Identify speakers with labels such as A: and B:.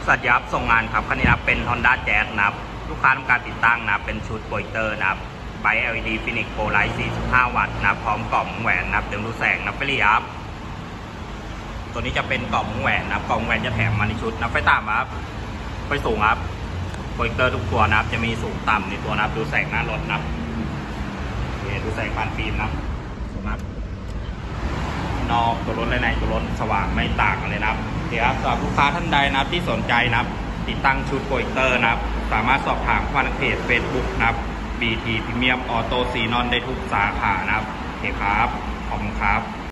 A: สวัสดีครับส่งงานครับคันนี้นะเป็น Honda Jazz นะครับลูกค้าต้องการติดตั้งนะเป็นชุดโปรเจคเตอร์นะครับไบ LED Phoenix Pro Light 45 วัตต์นะพร้อมกล่องแหวนนะเดี๋ยวดูแสงนะไฟเรียบตัวนี้จะเป็นกล่องแหวนนะกล่องแหวนจะแถมมาในชุดนะไฟต่ำครับไฟสูงครับโปรเจคเตอร์ทุกตัวนะครับจะมีสูงต่ำในตัวนะดูแสงหน้ารถนะดูแสงผ่านฟิล์มนะสูงนะนอกตัวรถและในตัวรถสว่างไม่ต่างกันเลยนะครับเดี๋ยวสำหรับลูกค้าท่านใดนะครับที่สนใจนะครับติดตั้งชุดโปรเจคเตอร์นะครับสามารถสอบถามผ่านเพจ Facebook นะครับ BT Premium Auto Xenon ได้ทุกสาขานะครับโอเคครับขอบคุณครับ